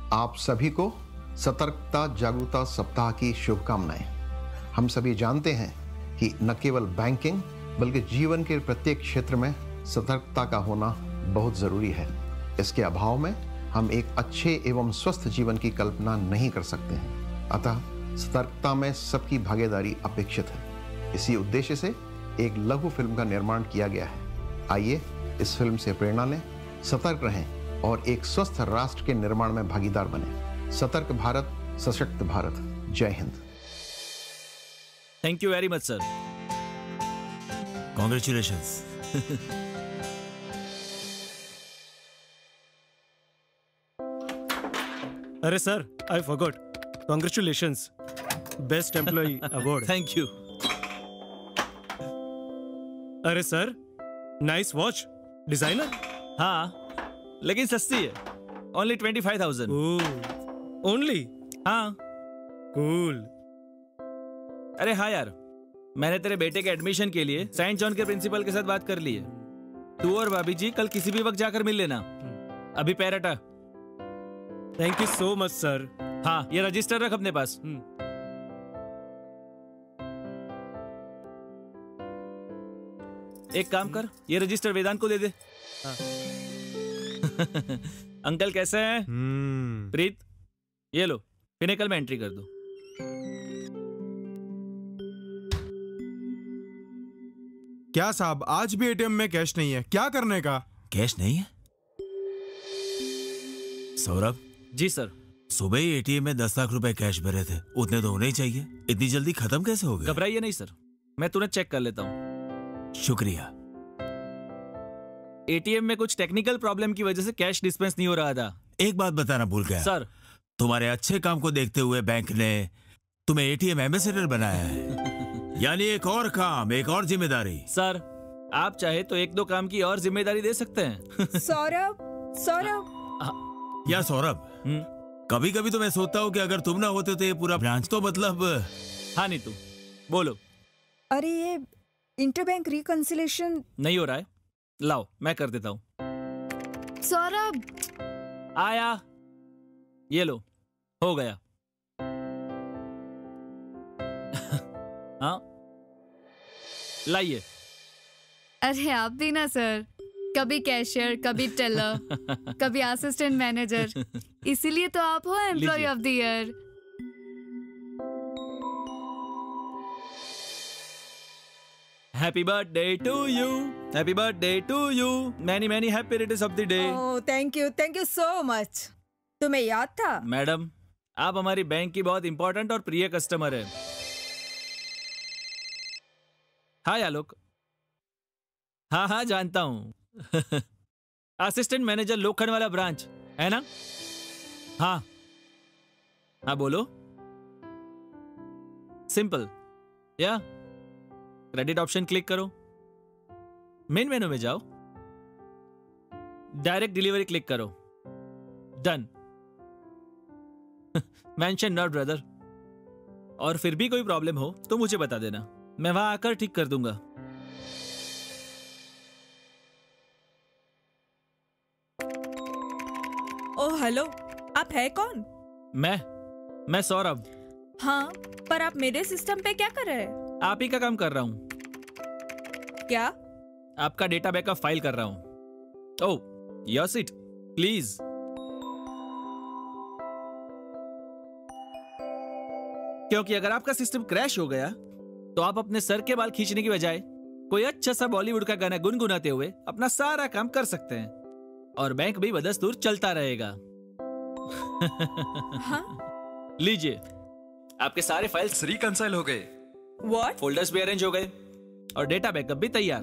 आप सभी को सतर्कता जागरूकता सप्ताह की शुभकामनाएं। हम सभी जानते हैं कि न केवल बैंकिंग बल्कि जीवन के प्रत्येक क्षेत्र में सतर्कता का होना बहुत जरूरी है। इसके अभाव में हम एक अच्छे एवं स्वस्थ जीवन की कल्पना नहीं कर सकते हैं। अतः सतर्कता में सबकी भागीदारी अपेक्षित है। इसी उद्देश्य से एक लघु फिल्म का निर्माण किया गया है। आइए इस फिल्म से प्रेरणा लें, सतर्क रहें और एक स्वस्थ राष्ट्र के निर्माण में भागीदार बने। सतर्क भारत, सशक्त भारत। जय Hind. Thank you very much sir. Congratulations. अरे sir, I forgot. Congratulations, best employ award. Thank you. अरे सर, नाइस वॉच। डिजाइनर? हाँ, लेकिन सस्ती है। ओनली 25,000। ओनली? हाँ। कूल। अरे हाँ यार, मैंने तेरे बेटे के एडमिशन के लिए सेंट जॉन के प्रिंसिपल के साथ बात कर ली है। तू और भाभी जी कल किसी भी वक्त जाकर मिल लेना। अभी पैर हटा। Thank you so much sir. हाँ, ये रजिस्टर रख अपने पास। एक काम कर, ये रजिस्टर वेदांत को दे दे। अंकल कैसे हैं? प्रीत, ये लो, पिनेकल में एंट्री कर दो। क्या साहब, आज भी एटीएम में कैश नहीं है, क्या करने का? कैश नहीं है? सौरभ जी सर। सुबह ही एटीएम में 10 लाख रुपए कैश भरे थे, उतने तो होने ही चाहिए। इतनी जल्दी खत्म कैसे हो गए? घबराइए नहीं सर, मैं तुरंत चेक कर लेता हूँ। शुक्रिया। एटीएम में कुछ टेक्निकल प्रॉब्लम की वजह से कैश डिस्पेंस नहीं हो रहा था। एक बात बताना भूल गया सर। तुम्हारे अच्छे काम को देखते हुए बैंक ने तुम्हें एटीएम एम्बेसडर बनाया है। यानी एक और काम, एक और जिम्मेदारी। सर, आप चाहे तो एक दो काम की और जिम्मेदारी दे सकते हैं। सौरभ, सौरभ। या सौरभ, कभी कभी तो मैं सोचता हूँ कि अगर तुम ना होते तो ये पूरा ब्रांच तो मतलब। हाँ नीतू, बोलो। अरे ये इंटरबैंक रिकंसिलेशन नहीं हो रहा है, लाओ मैं कर देता हूँ। सौरभ आया, ये लो, हो गया। हाँ लाइए। अरे आप भी ना सर, कभी कैशियर, कभी टेलर, कभी असिस्टेंट मैनेजर, इसीलिए तो आप हो employ of the year. Happy birthday to you, happy birthday to you, many many happy returns of the day। Oh thank you so much. तुम्हें याद था? मैडम, आप हमारी बैंक की बहुत इंपॉर्टेंट और प्रिय कस्टमर है। हाय आलोक। हाँ हाँ जानता हूँ। असिस्टेंट मैनेजर लोखंड वाला ब्रांच है ना? हाँ हाँ बोलो। सिंपल या क्रेडिट ऑप्शन क्लिक करो, मेन मेनू में जाओ, डायरेक्ट डिलीवरी क्लिक करो, डन। Mention not brother. और फिर भी कोई प्रॉब्लम हो तो मुझे बता देना, मैं वहां आकर ठीक कर दूंगा। ओह हेलो, आप है कौन? मैं सौरभ। हाँ, पर आप मेरे सिस्टम पे क्या कर रहे हैं? आप ही का काम कर रहा हूँ। क्या? आपका डेटा बैकअप फाइल कर रहा हूँ। Oh your seat please. क्योंकि अगर आपका सिस्टम क्रैश हो गया तो आप अपने सर के बाल खींचने की बजाय कोई अच्छा सा बॉलीवुड का गाना गुनगुनाते हुए अपना सारा काम कर सकते हैं और बैंक भी बदस्तूर चलता रहेगा। हाँ? लीजिए, आपके सारे फाइल्स रिकंसाइल हो गए। What? फोल्डर्स भी अरेंज हो गए और डेटा बैकअप भी तैयार।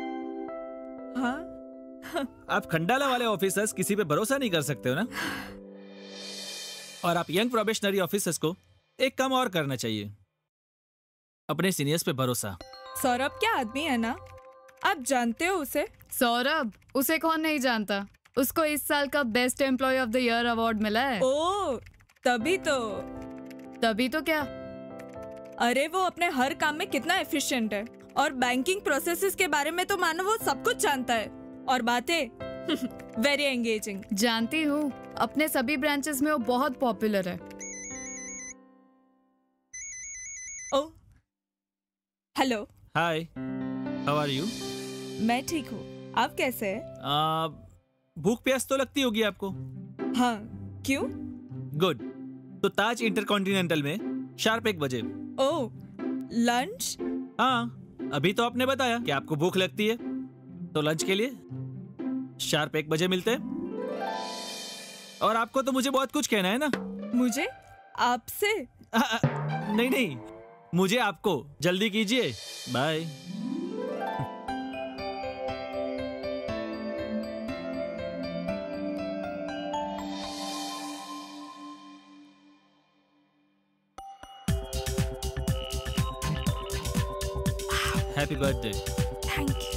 हाँ? आप खंडाला वाले ऑफिसर्स किसी पे भरोसा नहीं कर सकते हो ना? और आप यंग प्रोबेशनरी ऑफिसर्स को एक काम और करना चाहिए, अपने सीनियर्स पे भरोसा। सौरभ क्या आदमी है ना? आप जानते हो उसे? सौरभ, उसे कौन नहीं जानता? उसको इस साल का best employ of the year award मिला है। ओह तभी तो क्या? अरे वो अपने हर काम में कितना एफिशिएंट है और बैंकिंग प्रोसेसेस के बारे में तो मानो वो सब कुछ जानता है और बातें वेरी एंगेजिंग। जानती हूँ, अपने सभी ब्रांचेस में वो बहुत पॉपुलर है। Oh, hello. Hi, how are you? मैं ठीक हूँ, आप कैसे हैं? भूख प्यास तो लगती होगी आपको। हाँ, क्यों? गुड। तो ताज इंटरकॉन्टिनेंटल में शार्प 1 बजे। Oh, lunch? हाँ, अभी तो आपने बताया कि आपको भूख लगती है, तो लंच के लिए शार्प 1 बजे मिलते हैं। और आपको तो मुझे बहुत कुछ कहना है ना। मुझे? आपसे? नहीं नहीं, मुझे आपको। जल्दी कीजिए। Bye. Happy birthday. Thank you.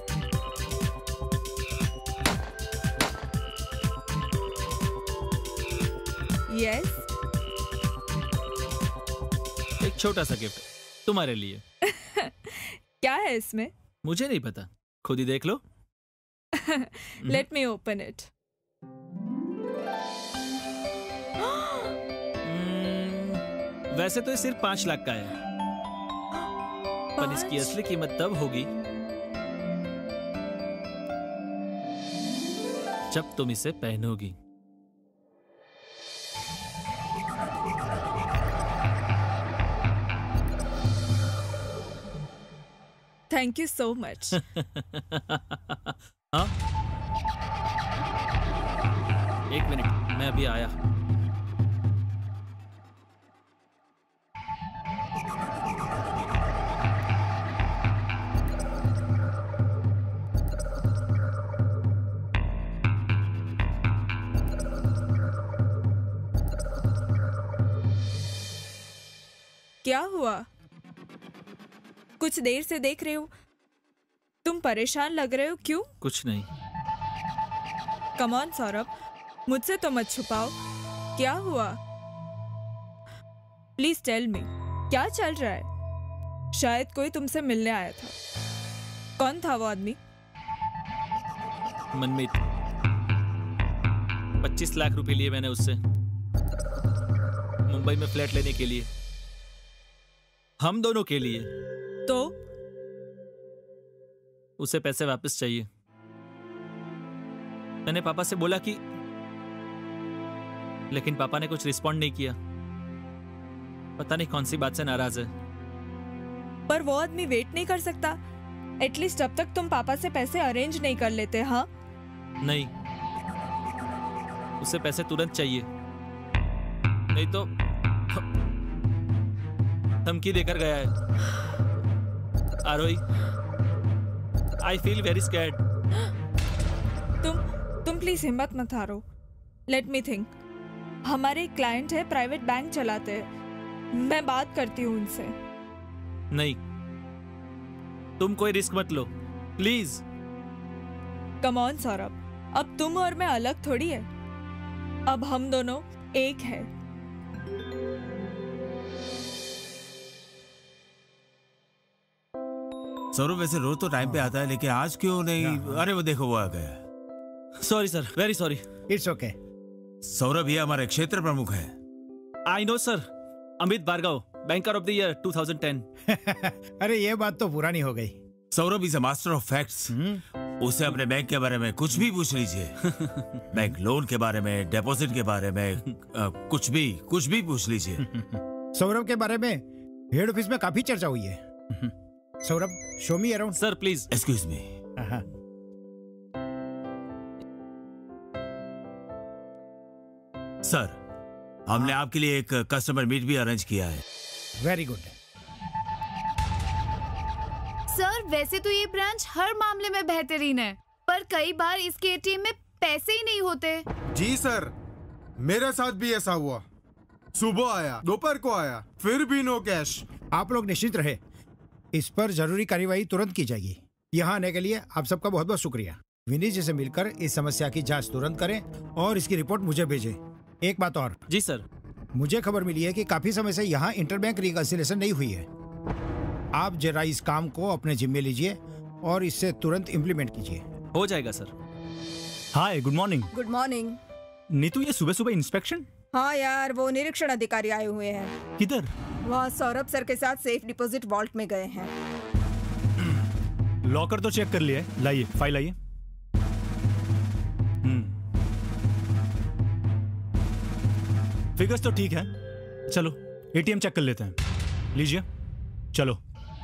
Yes. एक छोटा सा गिफ्ट तुम्हारे लिए। क्या है इसमें? मुझे नहीं पता, खुद ही देख लो। Let me open it. वैसे तो ये सिर्फ 5 लाख का है, पर इसकी असली कीमत तब होगी जब तुम इसे पहनोगी। Thank you so much. हाँ, 1 मिनट, मैं अभी आया। क्या हुआ? कुछ देर से देख रहे हो, तुम परेशान लग रहे हो, क्यों? कुछ नहीं। कम ऑन सौरभ, मुझसे तो मत छुपाओ। क्या हुआ? प्लीज टेल मी, क्या चल रहा है? शायद कोई तुमसे मिलने आया था। कौन था वो आदमी? मनमीत। 25 लाख रुपए लिए मैंने उससे, मुंबई में फ्लैट लेने के लिए, हम दोनों के लिए। तो उसे पैसे वापस चाहिए। मैंने पापा से बोला कि, लेकिन पापा ने कुछ रिस्पॉन्ड नहीं किया। पता नहीं कौन सी बात से नाराज है। पर वो आदमी वेट नहीं कर सकता? एटलीस्ट जब तक तुम पापा से पैसे अरेंज नहीं कर लेते। हाँ, नहीं, उसे पैसे तुरंत चाहिए, नहीं तो धमकी देकर गया है। Arohi, I feel very scared. तुम प्लीज हिम्मत मत हारो। Let me think. हमारे क्लाइंट है, प्राइवेट बैंक चलाते हैं, मैं बात करती हूँ उनसे। नहीं, तुम कोई रिस्क मत लो, प्लीज। कम ऑन सौरभ, अब तुम और मैं अलग थोड़ी है, अब हम दोनों एक है। सौरभ वैसे रोज तो टाइम पे आता है, लेकिन आज क्यों नहीं? अरे वो देखो, वो आ गया। Sorry sir, very sorry. It's okay. Saurabh ये हमारे क्षेत्र प्रमुख है। I know sir, Amit Bhargava, banker of the year 2010। अरे ये बात तो पुरानी हो गई। Saurabh is a master of facts. उसे अपने बैंक के बारे में कुछ भी पूछ लीजिए। बैंक लोन के बारे में, डिपॉजिट के बारे में, कुछ भी पूछ लीजिए। सौरभ के बारे में हेड ऑफिस में काफी चर्चा हुई है। Saurabh, show me around. Sir please. Excuse me. Sir, हमने आपके लिए एक कस्टमर मीट भी अरेंज किया है। Very good. सर, वैसे तो ये ब्रांच हर मामले में बेहतरीन है, पर कई बार इसके एटीएम में पैसे ही नहीं होते। जी सर, मेरे साथ भी ऐसा हुआ। सुबह आया, दोपहर को आया, फिर भी नो कैश। आप लोग निश्चित रहे, इस पर जरूरी कार्यवाही तुरंत की जाएगी। यहाँ आने के लिए आप सबका बहुत बहुत शुक्रिया। विनीत जी से मिलकर इस समस्या की जांच तुरंत करें और इसकी रिपोर्ट मुझे भेजें। एक बात और। जी सर। मुझे खबर मिली है कि काफी समय से यहाँ इंटरबैंक रिकंसिलिएशन नहीं हुई है। आप जरा इस काम को अपने जिम्मे लीजिए और इससे तुरंत इम्प्लीमेंट कीजिए। हो जाएगा sir. Hi, good morning. Good morning. Neetu, ये सुबह सुबह इंस्पेक्शन? हाँ यार, वो निरीक्षण अधिकारी आए हुए हैं। किधर? वहाँ सौरभ सर के साथ सेफ डिपॉजिट वॉल्ट में गए हैं। लॉकर तो चेक कर लिया है, लाइए फाइल लाइए। फिगर्स तो ठीक है, चलो एटीएम चेक कर लेते हैं। लीजिए, चलो।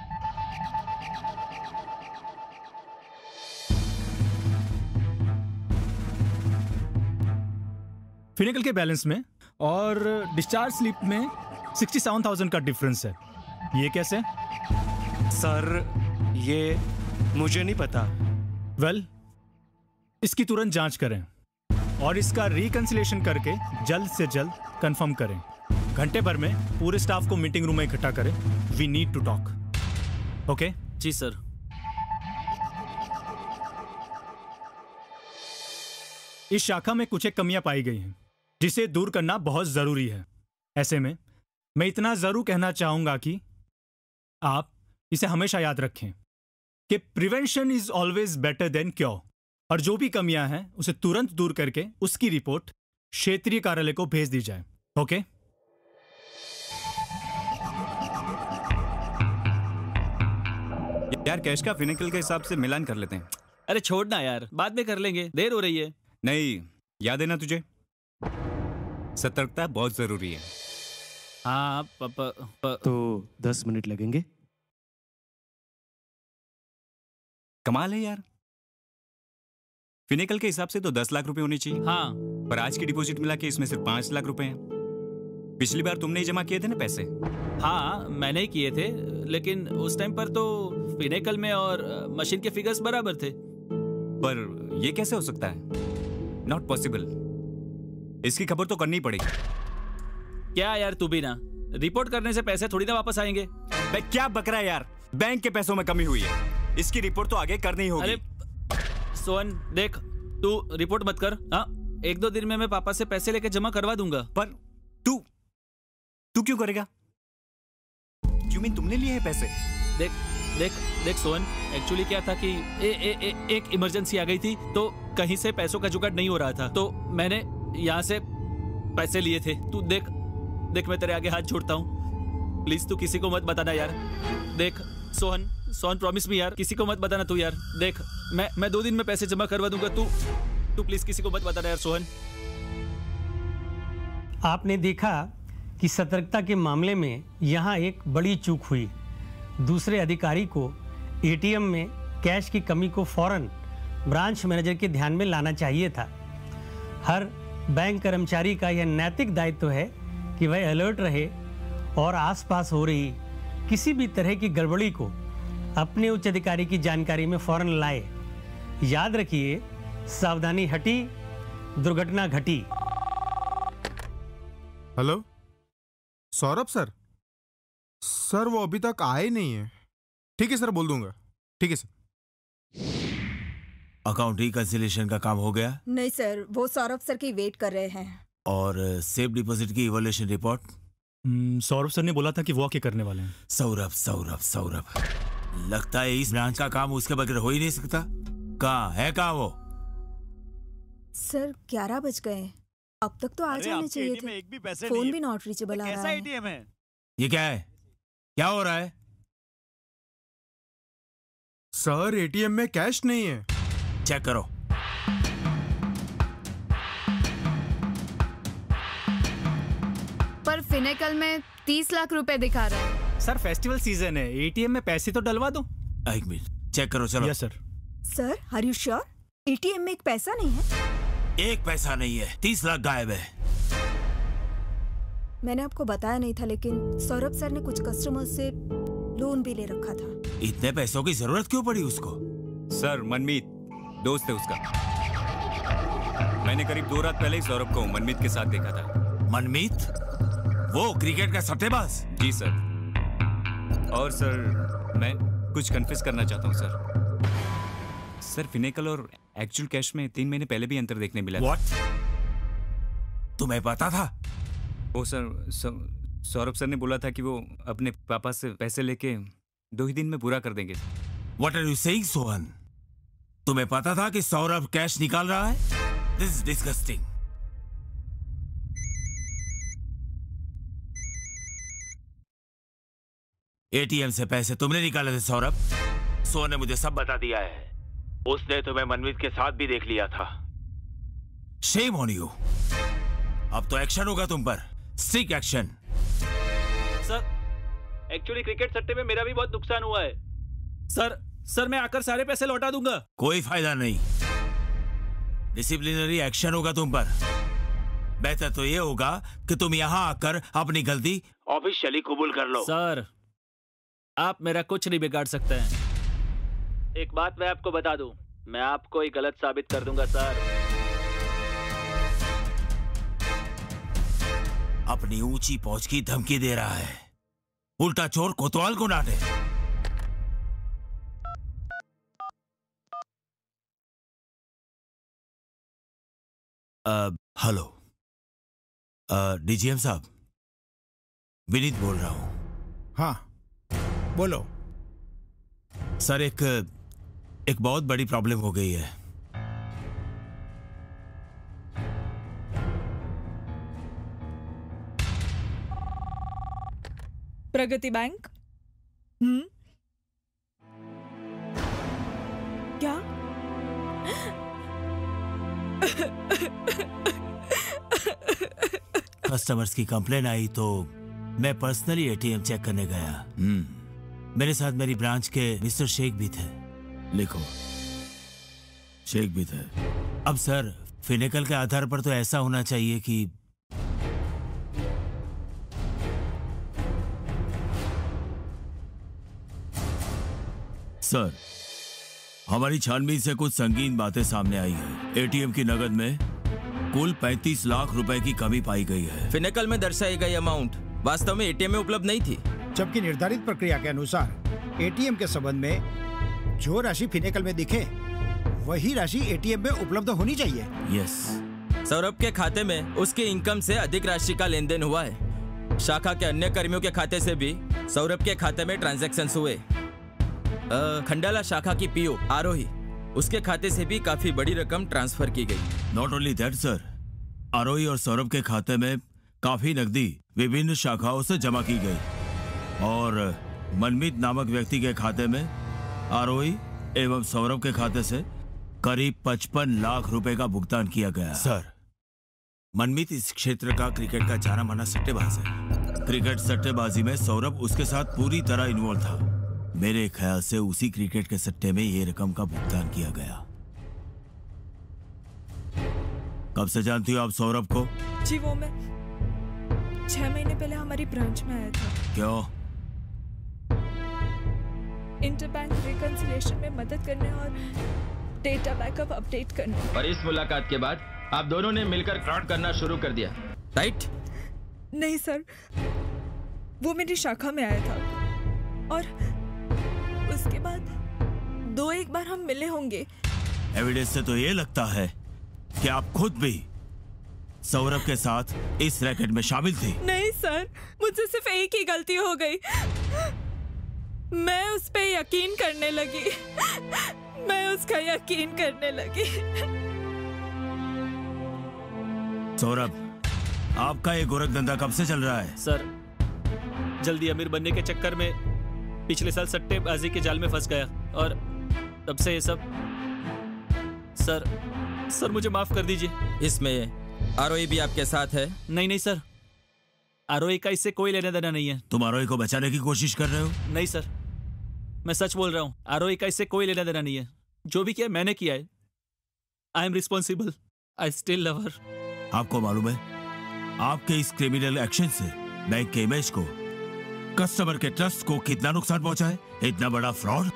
फिनिकल के बैलेंस में और डिस्चार्ज स्लिप में 67,000 का डिफरेंस है। ये कैसे? सर, ये मुझे नहीं पता। वेल, इसकी तुरंत जांच करें और इसका रिकंसिलेशन करके जल्द से जल्द कंफर्म करें। घंटे भर में पूरे स्टाफ को मीटिंग रूम में इकट्ठा करें। We need to talk. Okay? जी सर। इस शाखा में कुछ एक कमियां पाई गई हैं जिसे दूर करना बहुत जरूरी है। ऐसे में मैं इतना जरूर कहना चाहूंगा कि आप इसे हमेशा याद रखें कि prevention is always better than cure, और जो भी कमियां हैं उसे तुरंत दूर करके उसकी रिपोर्ट क्षेत्रीय कार्यालय को भेज दी जाए। ओके? यार, कैश का फिनिकल के हिसाब से मिलान कर लेते हैं। अरे छोड़ना यार, बाद में कर लेंगे, देर हो रही है। नहीं, याद है ना तुझे, सतर्कता बहुत जरूरी है। हाँ, तो 10 मिनट लगेंगे। कमाल है यार, फिनिकल के हिसाब से तो 10 लाख रुपए होने चाहिए। हाँ, पर आज की डिपॉजिट मिला के इसमें सिर्फ 5 लाख रुपए हैं। पिछली बार तुमने ही जमा किए थे ना पैसे? हाँ, मैंने ही किए थे, लेकिन उस टाइम पर तो फिनिकल में और मशीन के फिगर्स बराबर थे। पर ये कैसे हो सकता है? Not possible. इसकी खबर तो करनी पड़ेगी। क्या यार, तू भी ना, रिपोर्ट करने से पैसे थोड़ी ना वापस आएंगे। क्या बक रहा है यार, बैंक के पैसों में कमी हुई है, इसकी रिपोर्ट तो आगे करनी होगी। अरे सोहन, देख, तू रिपोर्ट मत कर। हाँ, 1-2 दिन में मैं पापा से पैसे लेके जमा करवा दूंगा। पर तू क्यों करेगा? क्यों मीन तुमने लिए हैं पैसे? देख देख देख सोहन, एक्चुअली क्या था कि एक इमरजेंसी आ गई थी, तो कहीं से पैसों का जुगाड़ नहीं हो रहा था, तो मैंने यहाँ से पैसे लिए थे। तू देख देख, मैं तेरे आगे हाथ जोड़ता हूँ, प्लीज तू किसी को मत बताना यार। देख सोहन प्रॉमिस मी यार, किसी को मत बताना तू यार। देख, मैं 2 दिन में पैसे जमा करवा दूंगा, तू प्लीज किसी को मत बताना यार सोहन। आपने देखा कि सतर्कता के मामले में यहाँ एक बड़ी चूक हुई। दूसरे अधिकारी को एटीएम में कैश की कमी को फौरन ब्रांच मैनेजर के ध्यान में लाना चाहिए था। हर बैंक कर्मचारी का यह नैतिक दायित्व है कि वह अलर्ट रहे और आसपास हो रही किसी भी तरह की गड़बड़ी को अपने उच्च अधिकारी की जानकारी में फौरन लाए। याद रखिए, सावधानी हटी, दुर्घटना घटी। Hello Saurabh sir? सर वो अभी तक आए नहीं है। ठीक है सर, बोल दूंगा। ठीक है सर। अकाउंट रिकंसिलिएशन का काम हो गया? नहीं सर, वो सौरभ सर की वेट कर रहे हैं। और सेफ डिपॉजिट की इवोल्यूशन रिपोर्ट? सौरभ सर ने बोला था कि वो आके करने वाले हैं। सौरभ, लगता है इस ब्रांच का काम उसके बगैर हो ही नहीं सकता। कहाँ है वो? सर 11 बज गए, अब तक तो आ जाने चाहिए थे। फोन भी नॉट रीचेबल आ रहा है। एटीएम है? ये क्या है? क्या हो रहा है? सर एटीएम में कैश नहीं है। चेक करो। पर फिनिकल में 30 लाख रुपए दिखा रहा है। सर फेस्टिवल सीजन है, एटीएम में पैसे तो डलवा दो। 1 मिनट, चेक करो। चलो। Yes sir. Sir are you sure? ATM में एक पैसा नहीं है? एक पैसा नहीं है, 30 लाख गायब है। मैंने आपको बताया नहीं था, लेकिन सौरभ सर ने कुछ कस्टमर से लोन भी ले रखा था। इतने पैसों की जरूरत क्यों पड़ी उसको? सर मनमीत दोस्त है उसका। मैंने करीब 2 रात पहले ही सौरभ को मनमीत के साथ देखा था। मनमीत? वो क्रिकेट का सट्टेबाज? जी सर। और सर मैं कुछ कन्फेस करना चाहता हूँ सर, फिनिकल और एक्चुअल कैश में 3 महीने पहले भी अंतर देखने मिला। What? तुम्हें पता था? वो सर सौरभ सर ने बोला था कि वो अपने पापा से पैसे लेके 2 ही दिन में पूरा कर देंगे। What are you saying, Sohan? तुम्हें पता था कि सौरभ कैश निकाल रहा है? This is disgusting. एटीएम से पैसे तुमने निकाले थे सौरभ? सो ने मुझे सब बता दिया है। उसने तुम्हें मनमीत के साथ भी देख लिया था। Shame on you. अब तो एक्शन होगा तुम पर, strict action. Sir actually cricket सट्टे में मेरा भी बहुत नुकसान हुआ है। सर मैं आकर सारे पैसे लौटा दूंगा। कोई फायदा नहीं, डिसिप्लिनरी एक्शन होगा तुम पर। बेहतर तो ये होगा कि तुम यहाँ आकर अपनी गलती ऑफिशियली कबूल कर लो। सर आप मेरा कुछ नहीं बिगाड़ सकते हैं। एक बात मैं आपको बता दूं, मैं आपको ही गलत साबित कर दूंगा सर। अपनी ऊंची पहुंच की धमकी दे रहा है, उल्टा चोर कोतवाल को डांटे। हेलो डीजीएम साहब, विनीत बोल रहा हूं। हाँ बोलो। सर एक बहुत बड़ी प्रॉब्लम हो गई है। प्रगति बैंक? क्या? कस्टमर्स की कंप्लेन आई तो मैं पर्सनली एटीएम चेक करने गया। मेरे साथ मेरी ब्रांच के मिस्टर शेख भी थे। लिखो, शेख भी थे। अब सर फिनेकल के आधार पर तो ऐसा होना चाहिए कि सर हमारी छानबीन से कुछ संगीन बातें सामने आई है। एटीएम की नगद में कुल 35 लाख रुपए की कमी पाई गई है। फिनेकल में दर्शाई गई अमाउंट वास्तव में एटीएम में उपलब्ध नहीं थी, जबकि निर्धारित प्रक्रिया के अनुसार एटीएम के संबंध में जो राशि फिनेकल में दिखे वही राशि एटीएम में उपलब्ध होनी चाहिए। यस। सौरभ के खाते में उसकी इनकम से अधिक राशि का लेन देन हुआ है। शाखा के अन्य कर्मियों के खाते से भी सौरभ के खाते में ट्रांजैक्शंस हुए। खंडाला शाखा की पीओ आरोही, उसके खाते से भी काफी बड़ी रकम ट्रांसफर की गई। Not only that sir, Arohi और सौरभ के खाते में काफी नकदी विभिन्न शाखाओं से जमा की गई और मनमीत नामक व्यक्ति के खाते में आरोही एवं सौरभ के खाते से करीब 55 लाख रुपए का भुगतान किया गया। सर मनमीत इस क्षेत्र का क्रिकेट का जाना माना सट्टेबाज है। क्रिकेट सट्टेबाजी में सौरभ उसके साथ पूरी तरह इन्वॉल्व था। मेरे ख्याल से उसी क्रिकेट के सट्टे में ये रकम का भुगतान किया गया। कब से जानती हो आप सौरभ को? जी वो मैं 6 महीने पहले हमारी ब्रांच में आया था। क्यों? इंटरबैंक रिकंसिलिएशन में मदद करने और डेटा बैकअप अपडेट करने। और इस मुलाकात के बाद आप दोनों ने मिलकर फ्रॉड करना शुरू कर दिया, राइट? नहीं सर, वो मेरी शाखा में आया था और उसके बाद 2-1 बार हम मिले होंगे। एविडेंस से तो ये लगता है कि आप खुद भी सौरभ के साथ इस रैकेट में शामिल थी। नहीं सर, मुझसे सिर्फ एक ही गलती हो गई। मैं उस पे यकीन करने लगी। मैं उसका यकीन करने लगी। सौरभ, आपका ये गोरख धंधा कब से चल रहा है? सर जल्दी अमीर बनने के चक्कर में पिछले साल सट्टेबाजी के जाल में फंस गया और तब से ये सब। सर मुझे माफ कर दीजिए। इसमें आरोही भी आपके साथ है? नहीं सर, आरोही का इससे कोई लेना देना नहीं है। तुम आरोही को बचाने की कोशिश कर रहे हो? नहीं सर, मैं सच बोल रहा हूँ। आरोही का इससे कोई लेना देना नहीं है। जो भी किया मैंने किया है। I am responsible. I still love her. आपको मालूम है आपके इस क्रिमिनल एक्शन से बैंक के इमेज को, कस्टमर के ट्रस्ट को कितना नुकसान पहुंचा है? इतना बड़ा फ्रॉड।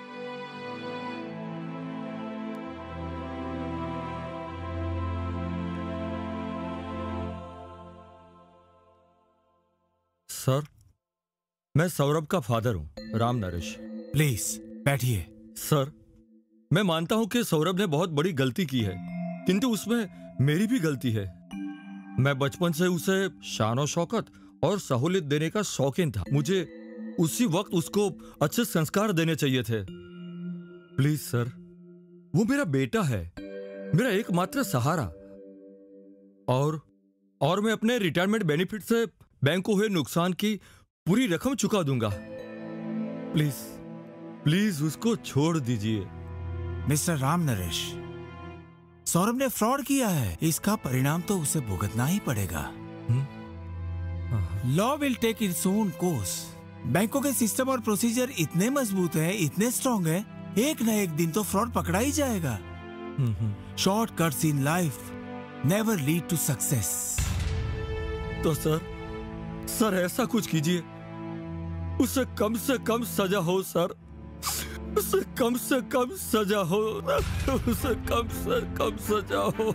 सर, मैं सौरभ का फादर हूं, राम नरेश। प्लीज बैठिए। सर, मैं मानता हूं कि सौरभ ने बहुत बड़ी गलती की है, किंतु उसमें मेरी भी गलती है। मैं बचपन से उसे शान और शौकत और सहूलियत देने का शौकीन था। मुझे उसी वक्त उसको अच्छे संस्कार देने चाहिए थे। प्लीज सर, वो मेरा बेटा है, मेरा एकमात्र सहारा। और मैं अपने रिटायरमेंट बेनिफिट से बैंक को हुए नुकसान की पूरी रकम चुका दूंगा। प्लीज प्लीज उसको छोड़ दीजिए। मिस्टर राम नरेश, सौरभ ने फ्रॉड किया है, इसका परिणाम तो उसे भुगतना ही पड़ेगा। Law will take its own course. बैंकों के सिस्टम और प्रोसीजर इतने मजबूत है, इतने स्ट्रॉन्ग है, एक न एक दिन तो फ्रॉड पकड़ा ही जाएगा। Shortcuts in life never lead to success. तो सर ऐसा कुछ कीजिए, उसे कम से कम सजा हो सर, उसे कम से कम सजा हो, उसे कम से कम सजा हो।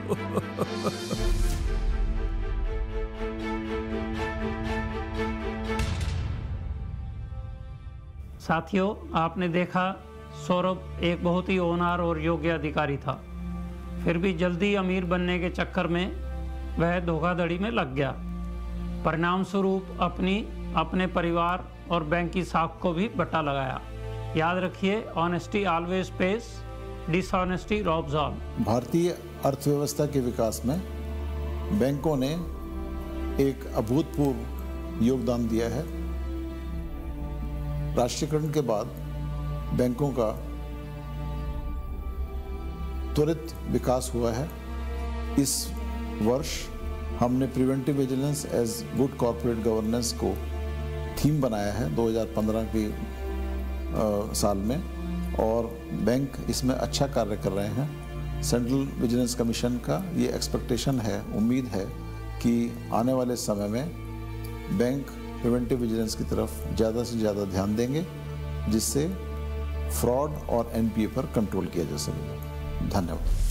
साथियों, आपने देखा सौरभ एक बहुत ही होनहार और योग्य अधिकारी था, फिर भी जल्दी अमीर बनने के चक्कर में वह धोखाधड़ी में लग गया। परिणाम स्वरूप अपने परिवार और बैंक की साख को भी बट्टा लगाया। याद रखिए, honesty always pays, dishonesty robs all. भारतीय अर्थव्यवस्था के विकास में बैंकों ने एक अभूतपूर्व योगदान दिया है। राष्ट्रीयकरण के बाद बैंकों का त्वरित विकास हुआ है। इस वर्ष हमने preventive vigilance as good corporate governance को थीम बनाया है 2015 की साल में, और बैंक इसमें अच्छा कार्य कर रहे हैं। सेंट्रल विजिलेंस कमीशन का ये एक्सपेक्टेशन है, उम्मीद है कि आने वाले समय में बैंक प्रिवेंटिव विजिलेंस की तरफ ज़्यादा से ज़्यादा ध्यान देंगे, जिससे फ्रॉड और एनपीए पर कंट्रोल किया जा सकेगा। धन्यवाद।